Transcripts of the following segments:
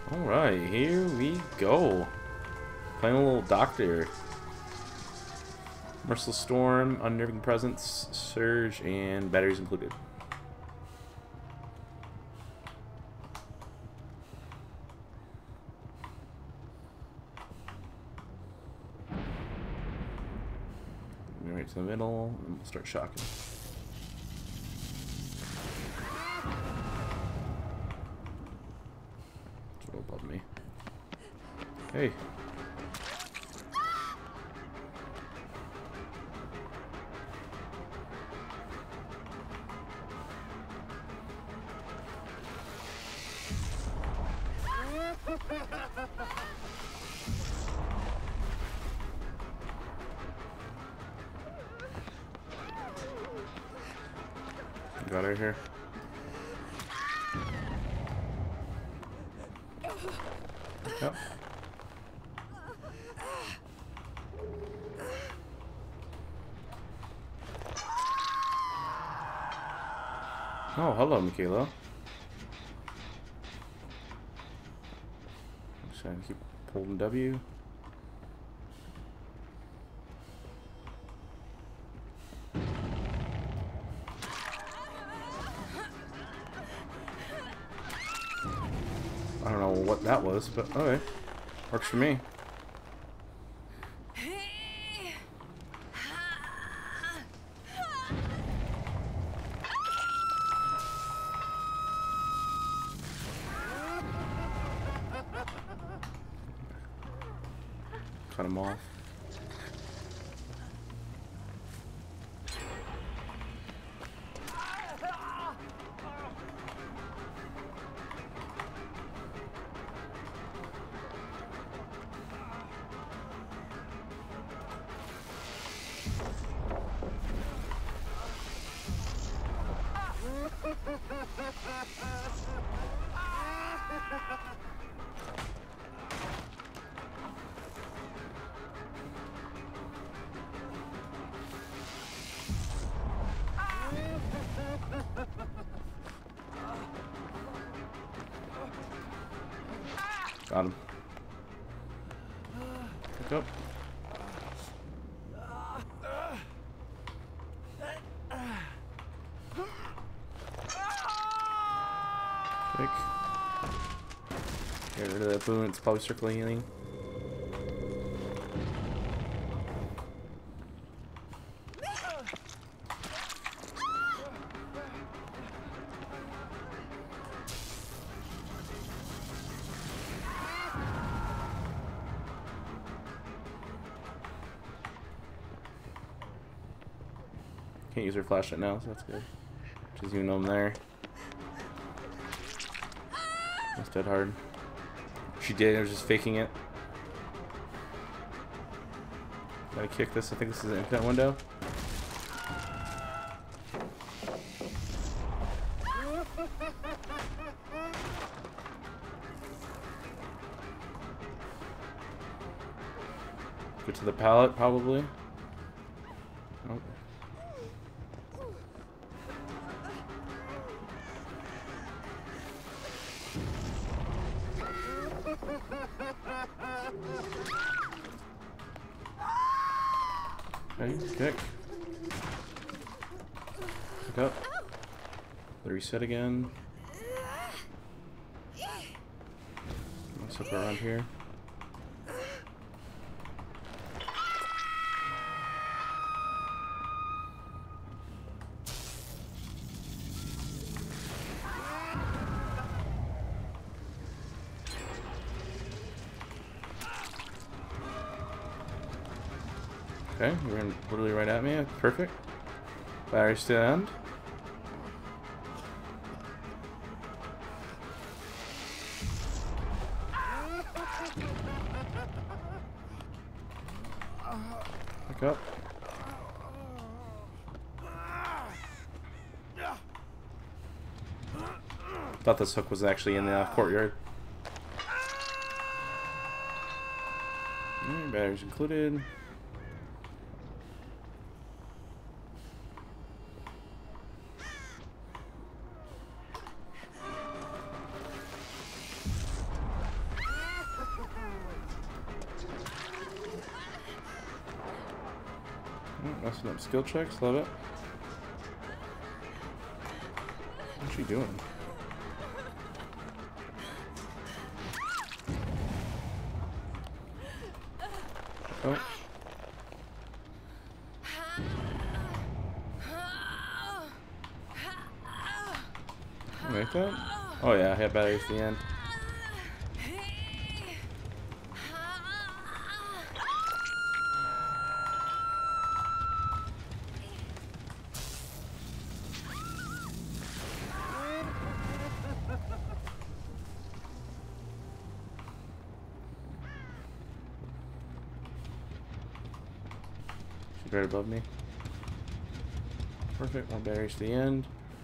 Alright, here we go. Playing a little doctor. Merciless Storm, Unnerving Presence, Surge, and batteries included. Right to the middle, and we'll start shocking. It's a little above me. Hey. Got her here. Yep. Oh, hello, Michaela. Just trying to keep holding W. I don't know what that was, but okay. Works for me. Cut him off. Got him. Pick up. Pick. Get rid of that boon, it's probably circling healing. Can't use her flashlight now, so that's good. Just even know I'm there. That's dead hard. She did, I was just faking it. Gotta kick this, I think this is an infinite window. Go to the pallet, probably. Nope. Okay, kick. Pick up. The reset again. Let's look around here. Okay, you're in literally right at me. That's perfect. Batteries to the end. Pick up. Thought this hook was actually in the courtyard. Batteries included. messing up skill checks. Love it. What's she doing? Oh. Make that? Oh yeah, I have batteries at the end. She's right above me. Perfect, more batteries to the end.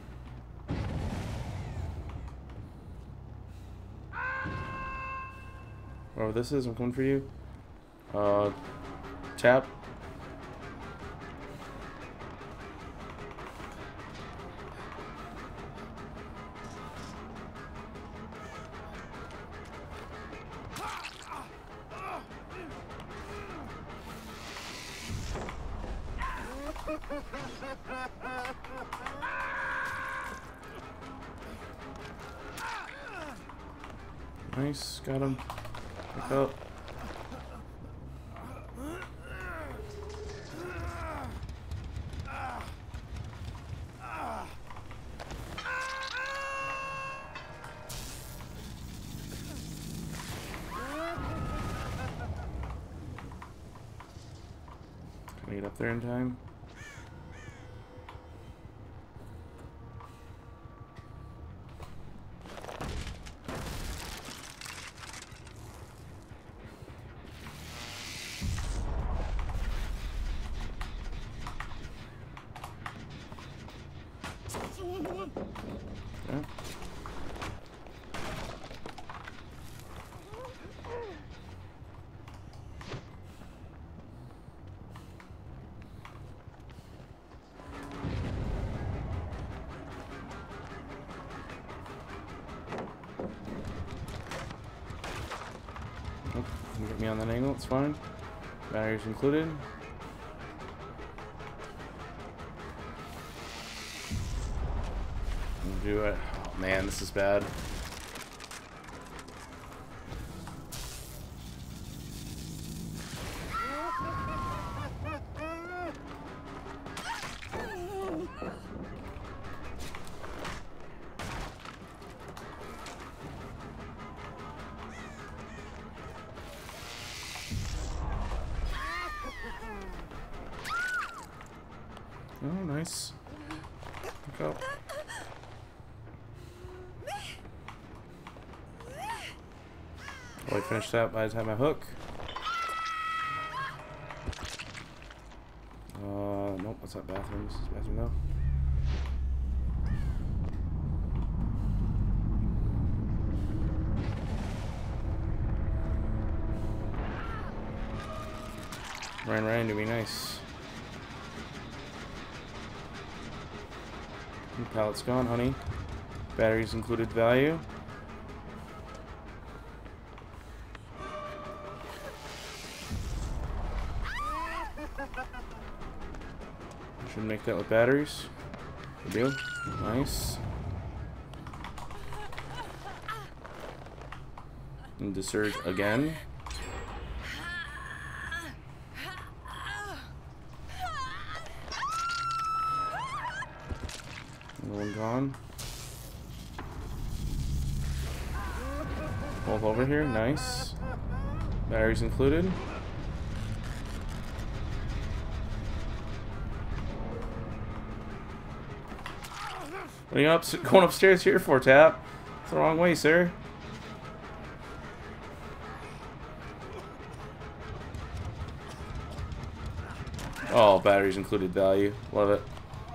Whatever this is, I'm coming for you. Tap. Nice, got him. Pick up. Can I get up there in time? Yeah. Oh, you get me on that angle, it's fine. Batteries included. Do it. Oh man, this is bad. Oh, nice. Look up. Well, I finished that by the time I hook. Nope, that's not bathroom. This is bathroom though. Ryan, do be nice. Pallet's gone, honey. Batteries included value. Should make that with batteries. Good deal. Nice. And to surge again. Another one gone. Both over here. Nice. Batteries included. What are you going upstairs here for, Tap? It's the wrong way, sir. Oh, batteries included value. Love it.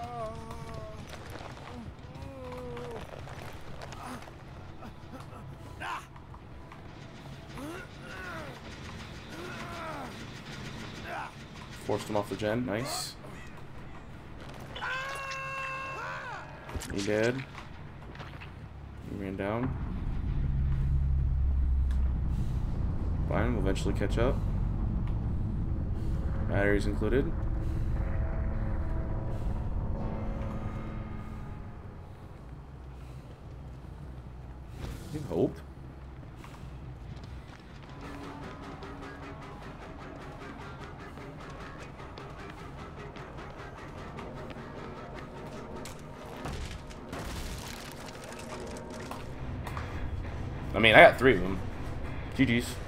Forced him off the gen. Nice. He did. He ran down. Fine, we'll eventually catch up. Batteries included. You hope. I mean, I got 3 of them. GG's.